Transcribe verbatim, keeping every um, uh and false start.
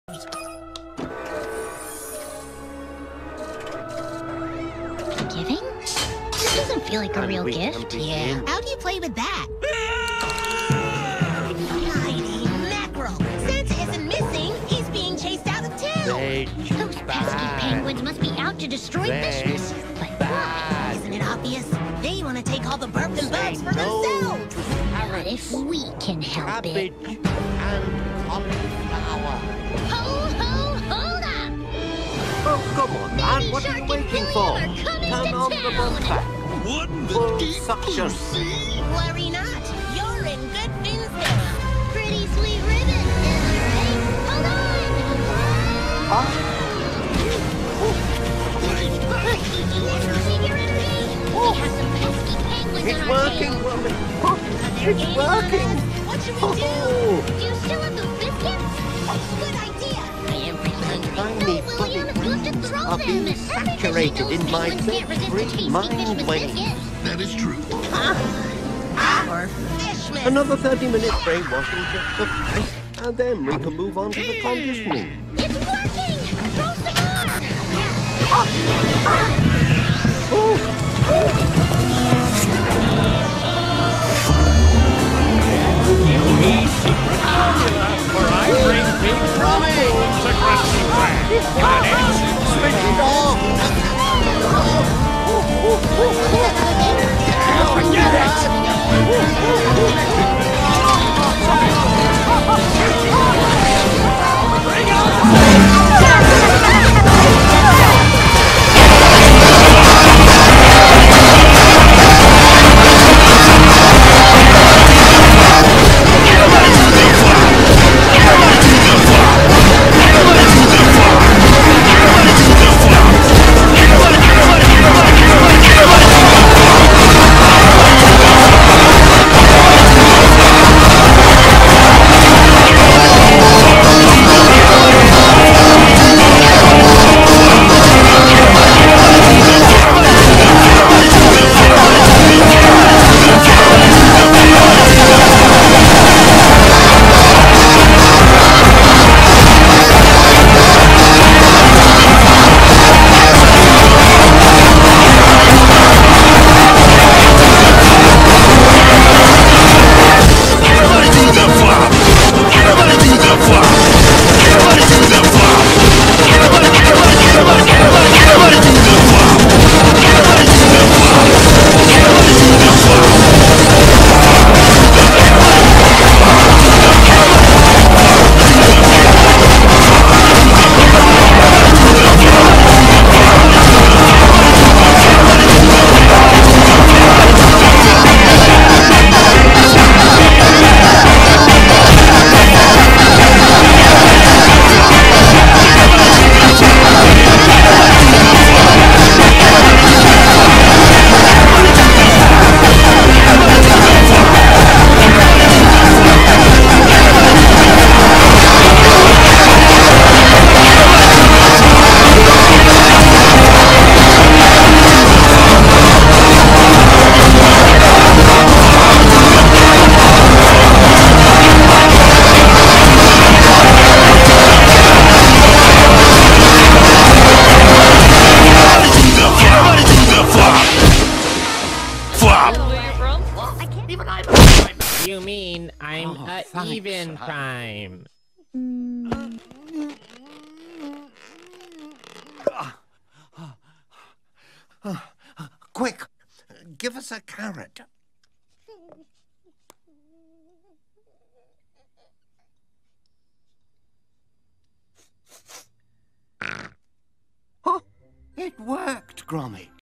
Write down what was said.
Giving? This doesn't feel like a real gift. Yeah. How do you play with that? Mighty mackerel! Santa isn't missing. He's being chased out of town. Those pesky penguins must be out to destroy Christmas. But why? Isn't it obvious? They want to take all the burp and bubs for themselves. What if we can help it? And cauliflower. Ho, ho, hold up! Oh, come on, man. What are you waiting for? Turn on the bumper. What the Full deep suction. see? Worry not. You're in good fins now. Pretty sweet ribbon, am I right? Hold on! Huh? We have some pesky penguins It's on our working, tail. woman. It's working. What should we Oh. do? Do you still have those biscuits? Good idea. I am pretty hungry. Tiny Oh, William, bloody you have to throw are them. being Everybody saturated knows in my penguins can't resist the free tasty mind Christmas waves. biscuits. That is true. Or fishman. Another thirty minutes brainwashing just for Christ, and then we can move on to the conditioning. It's working! Throw some more! Where I bring big drumming to christipher. Switch it off! Forget it! Bring on! You mean I'm Oh, a thanks, even huh? prime? Quick, give us a carrot. Oh, it worked, Gromit.